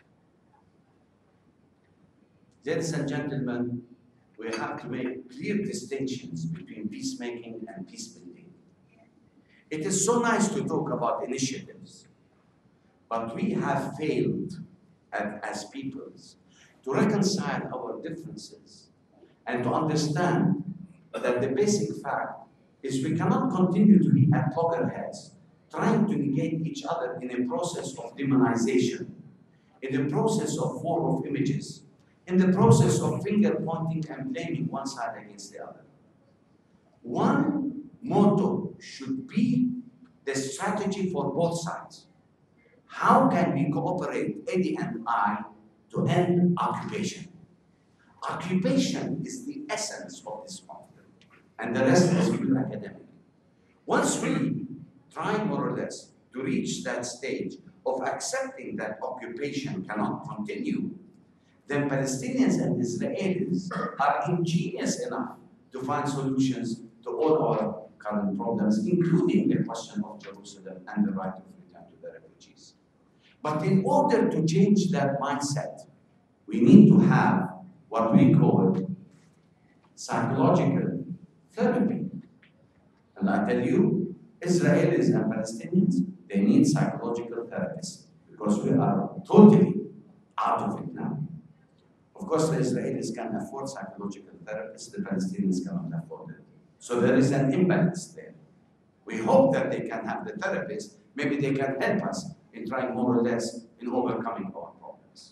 Ladies and gentlemen, we have to make clear distinctions between peacemaking and peace building. It is so nice to talk about initiatives, but we have failed at, as peoples to reconcile our differences and to understand that the basic fact is we cannot continue to be at loggerheads trying to negate each other in a process of demonization, in a process of war of images, in the process of finger pointing and blaming one side against the other. One motto should be the strategy for both sides. How can we cooperate, Eddie and I, to end occupation? Occupation is the essence of this conflict, and the rest is pure academic. Once we try more or less to reach that stage of accepting that occupation cannot continue, then Palestinians and Israelis are ingenious enough to find solutions to all our current problems, including the question of Jerusalem and the right of return to the refugees. But in order to change that mindset, we need to have what we call psychological therapy. And I tell you, Israelis and Palestinians, they need psychological therapists, because we are totally out of it now. Of course, the Israelis can afford psychological therapists, the Palestinians cannot afford it. So there is an imbalance there. We hope that they can have the therapists, maybe they can help us in trying more or less in overcoming our problems.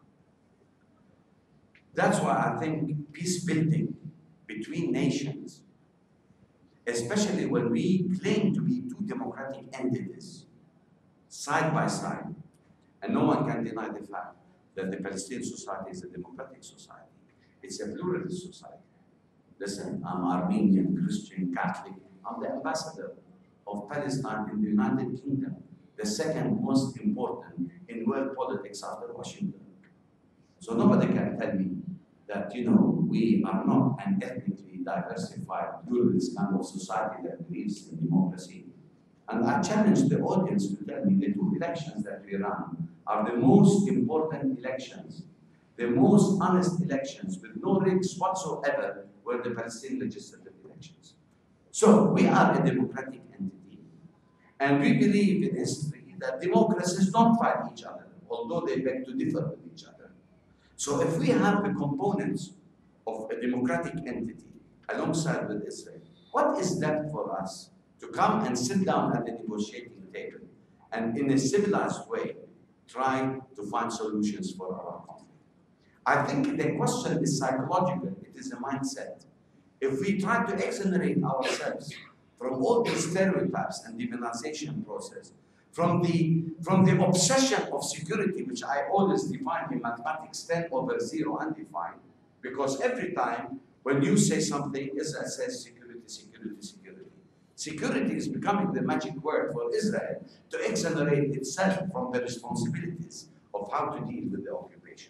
That's why I think peace building between nations, especially when we claim to be two democratic entities, side by side, and no one can deny the fact that the Palestinian society is a democratic society. It's a pluralist society. Listen, I'm Armenian, Christian, Catholic. I'm the ambassador of Palestine in the United Kingdom, the second most important in world politics after Washington. So nobody can tell me that, you know, we are not an ethnically diversified, pluralist kind of society that believes in democracy. And I challenge the audience to tell me the two elections that we run are the most important elections, the most honest elections with no risks whatsoever were the Palestinian legislative elections. So we are a democratic entity, and we believe in history that democracies don't fight each other, although they beg to differ with each other. So if we have the components of a democratic entity alongside with Israel, what is left for us to come and sit down at the negotiating table and in a civilized way try to find solutions for our conflict. I think the question is psychological, it is a mindset. If we try to exonerate ourselves from all these stereotypes and demonization process, from the, from the obsession of security, which I always define in mathematics ten over zero undefined, because every time when you say something, Israel says security, security, security. Security is becoming the magic word for Israel to exonerate itself from the responsibilities of how to deal with the occupation.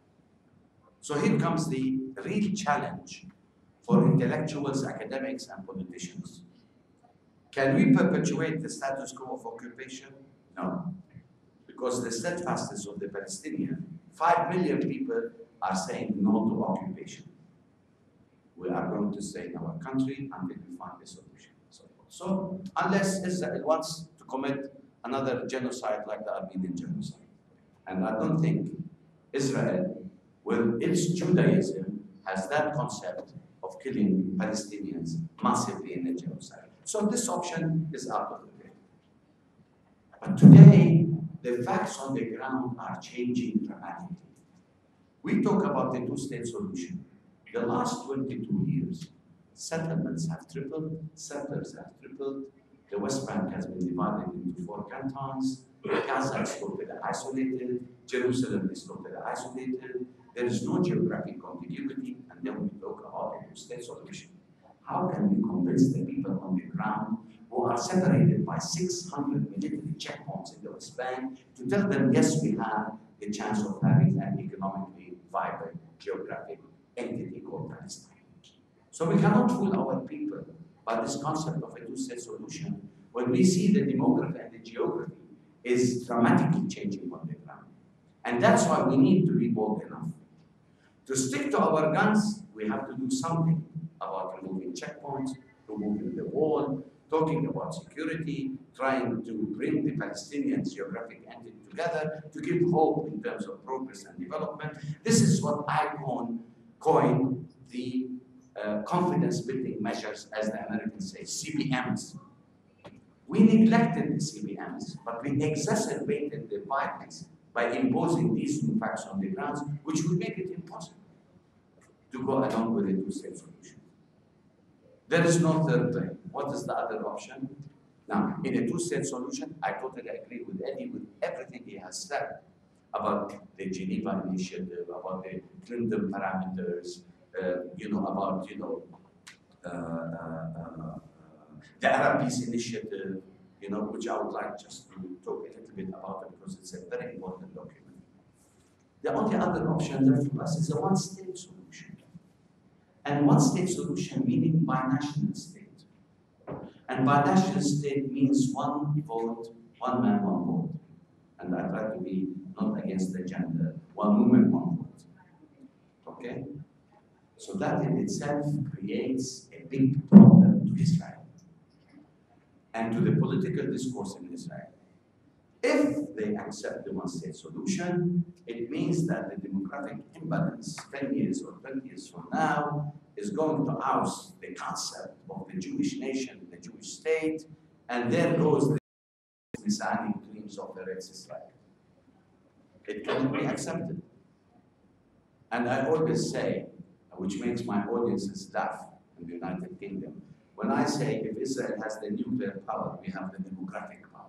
So here comes the real challenge for intellectuals, academics, and politicians. Can we perpetuate the status quo of occupation? No. Because the steadfastness of the Palestinians, five million people are saying no to occupation. We are going to stay in our country until we find a solution. So, unless Israel wants to commit another genocide like the Armenian genocide. And I don't think Israel, with its Judaism, has that concept of killing Palestinians massively in a genocide. So this option is out of the way. But today, the facts on the ground are changing dramatically. We talk about the two-state solution. The last twenty-two years, settlements have tripled, settlers have tripled, the West Bank has been divided into four cantons, Gaza is totally isolated, Jerusalem is totally isolated, there is no geographic contiguity, and then we talk about a two-state solution. How can we convince the people on the ground who are separated by six hundred military checkpoints in the West Bank to tell them, yes, we have a chance of having an economically vibrant geographic entity called Palestine? So we cannot fool our people by this concept of a two-state solution when we see the demography and the geography is dramatically changing on the ground. And that's why we need to be bold enough. To stick to our guns, we have to do something about removing checkpoints, removing the wall, talking about security, trying to bring the Palestinian geographic entity together to give hope in terms of progress and development. This is what I coin the uh, confidence-building measures, as the Americans say, C B Ms. We neglected the C B Ms, but we exacerbated the violence by imposing these new facts on the grounds, which would make it impossible to go along with a two-state solution. There is no third way. What is the other option? Now, in a two-state solution, I totally agree with Eddie with everything he has said about the Geneva Initiative, about the Clinton parameters, uh, you know, about, you know, uh, uh, uh, the Arab Peace Initiative, you know, which I would like just to talk a little bit about it because it's a very important document. The only other option left for us is a one-state solution. And one-state solution meaning binational state. And binational state means one vote, one man, one vote. And I try to be not against the gender, one woman, one vote. Okay? So that in itself creates a big problem to Israel and to the political discourse in Israel. If they accept the one-state solution, it means that the demographic imbalance ten years or twenty years from now is going to oust the concept of the Jewish nation, the Jewish state, and there goes the messianic dreams of the Eretz Israel. It cannot be accepted. And I always say, which makes my audiences laugh in the United Kingdom, when I say if Israel has the nuclear power, we have the demographic power.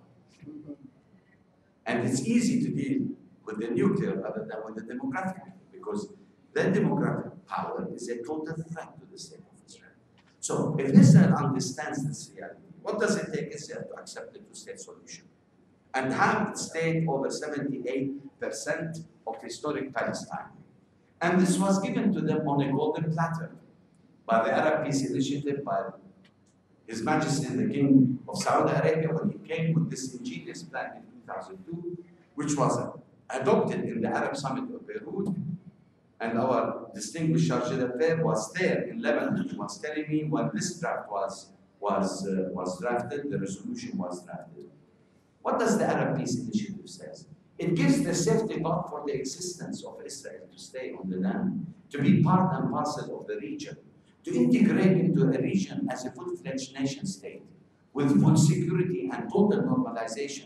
And it's easy to deal with the nuclear rather than with the demographic, because the demographic power is a total threat to the state of Israel. So if Israel understands this reality, what does it take Israel to accept the two-state solution? And have it stayed over seventy-eight percent of historic Palestine. And this was given to them on a golden platter by the Arab Peace Initiative, by His Majesty the King of Saudi Arabia when he came with this ingenious plan in two thousand two, which was adopted in the Arab Summit of Beirut. And our distinguished Charge d'Affaires was there in Lebanon. He was telling me when this draft was, was, uh, was drafted, the resolution was drafted. What does the Arab Peace Initiative say? It gives the safety net for the existence of Israel to stay on the land, to be part and parcel of the region, to integrate into a region as a full-fledged nation state with full security and total normalizations.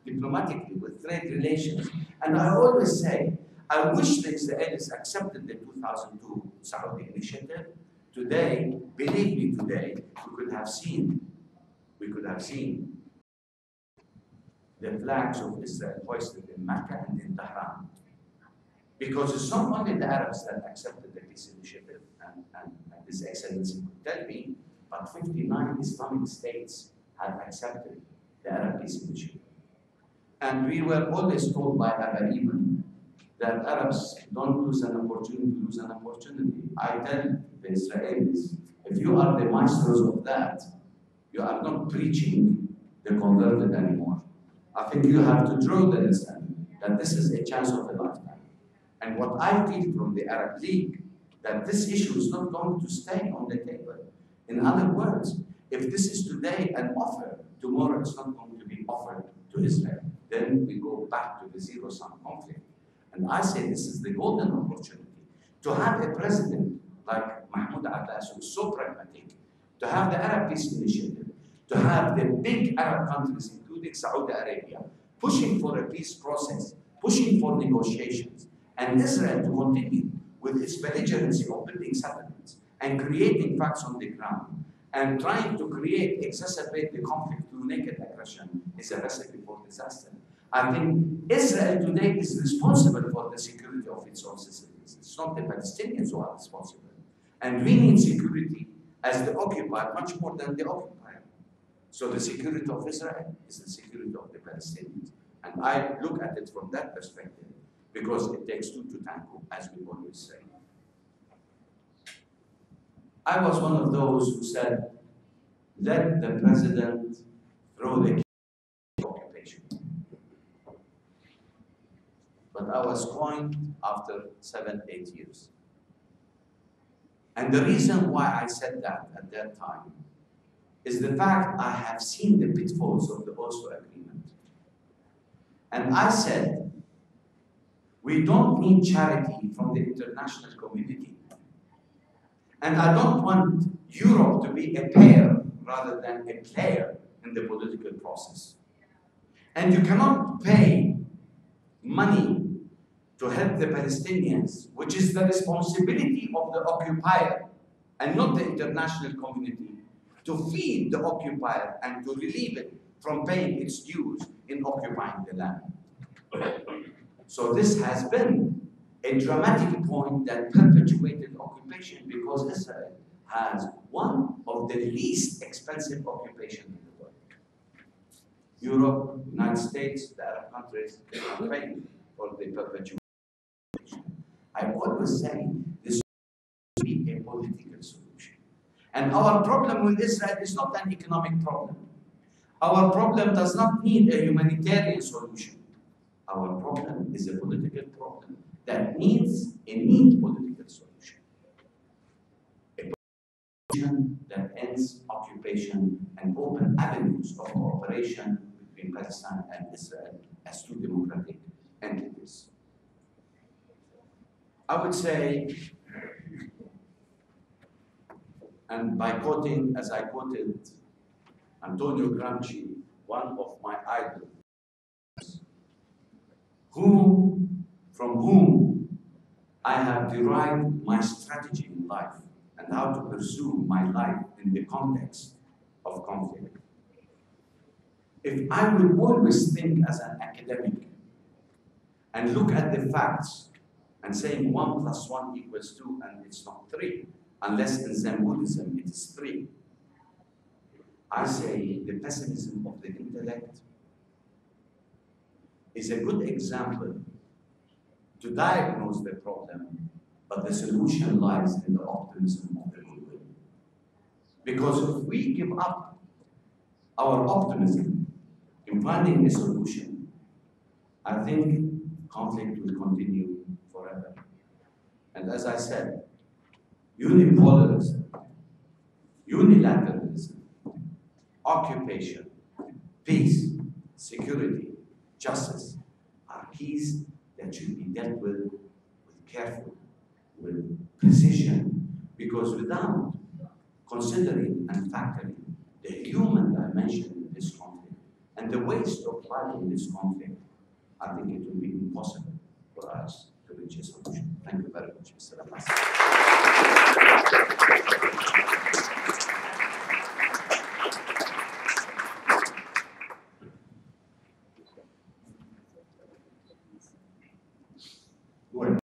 diplomatically with trade relations. And I always say, I wish the Israelis accepted the two thousand two Saudi initiative. Today, believe me, today, we could have seen, we could have seen the flags of Israel hoisted in Mecca and in Tehran. Because it's not only the Arabs that accepted the peace initiative, and, and, and His Excellency could tell me, but fifty-nine Islamic states have accepted the Arab peace initiative. And we were always told by Abarim that Arabs don't lose an opportunity, lose an opportunity. I tell the Israelis, if you are the masters of that, you are not preaching the converted anymore. I think you have to draw the lesson that this is a chance of a lifetime. And what I feel from the Arab League, that this issue is not going to stay on the table. In other words, if this is today an offer, tomorrow it's not going to be offered to Israel. Then we go back to the zero-sum conflict. And I say this is the golden opportunity to have a president like Mahmoud Abbas, who is so pragmatic, to have the Arab Peace Initiative, to have the big Arab countries, including Saudi Arabia, pushing for a peace process, pushing for negotiations, and Israel to continue with its belligerency of building settlements and creating facts on the ground and trying to create, exacerbate the conflict through naked aggression is a recipe for disaster. I think Israel today is responsible for the security of its own citizens. It's not the Palestinians who are responsible. And we need security as the occupier much more than the occupier. So the security of Israel is the security of the Palestinians. And I look at it from that perspective because it takes two to tango, as we always say. I was one of those who said, let the president throw the key to occupation. But I was coined after seven, eight years. And the reason why I said that at that time is the fact I have seen the pitfalls of the Oslo Agreement. And I said, we don't need charity from the international community. And I don't want Europe to be a payer rather than a player in the political process. And you cannot pay money to help the Palestinians, which is the responsibility of the occupier and not the international community, to feed the occupier and to relieve it from paying its dues in occupying the land. So this has been a dramatic point that perpetuated occupation because Israel has one of the least expensive occupations in the world. Europe, United States, the Arab countries, they are paying for the perpetuation. I always say this should be a political solution. And our problem with Israel is not an economic problem. Our problem does not need a humanitarian solution. Our problem is a political problem that needs a neat political solution. A solution that ends occupation and open avenues of cooperation between Palestine and Israel as two democratic entities. I would say, and by quoting, as I quoted Antonio Gramsci, one of my idols, who, from whom I have derived my strategy in life and how to pursue my life in the context of conflict. If I will always think as an academic and look at the facts and saying one plus one equals two and it's not three, unless in Zen Buddhism it is three, I say the pessimism of the intellect is a good example to diagnose the problem, but the solution lies in the optimism of the goodwill. Because if we give up our optimism in finding a solution, I think conflict will continue forever. And as I said, unipolarism, unilateralism, occupation, peace, security, justice are keys that should be dealt with with careful, with precision, because without considering and factoring the human dimension in this conflict and And the waste of life in this conflict, I think it will be impossible for us to reach a solution. Thank you very much, Mister Ambassador.